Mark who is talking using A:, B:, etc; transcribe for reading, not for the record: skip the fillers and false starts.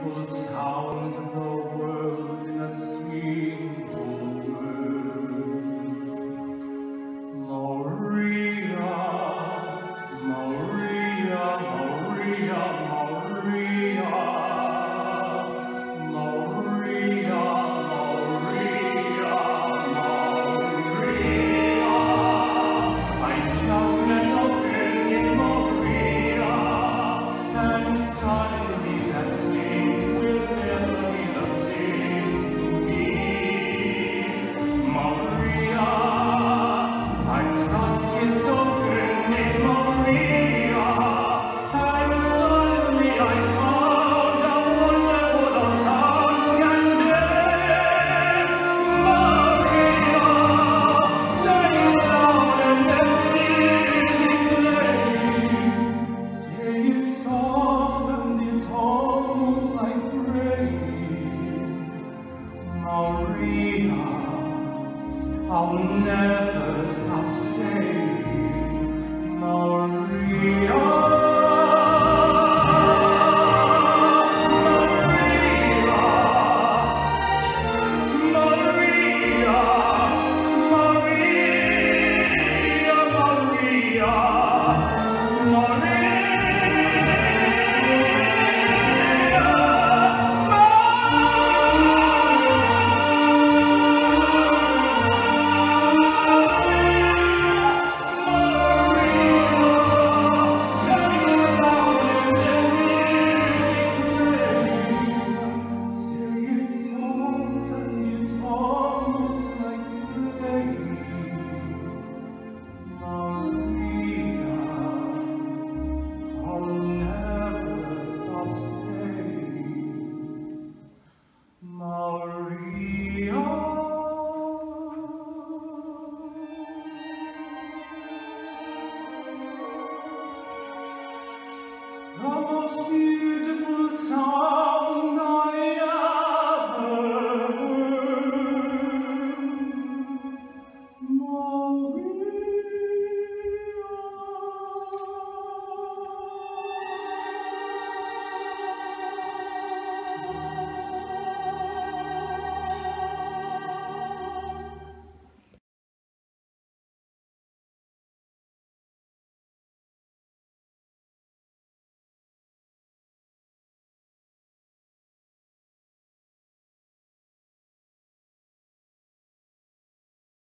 A: beautiful sounds of the world in a single word. Maria, Maria, Maria, Maria, Maria, Maria, Maria. I just met a friend named Maria, and suddenly that thing will never be the same to me. Maria, I trust she's so good named Maria, and suddenly I found a wonderful song can name. Maria, say it loud and let music play. Say it soft and it's almost like rain. Maria, I'll never stop saying Maria, Maria, Maria, Maria, the most beautiful sound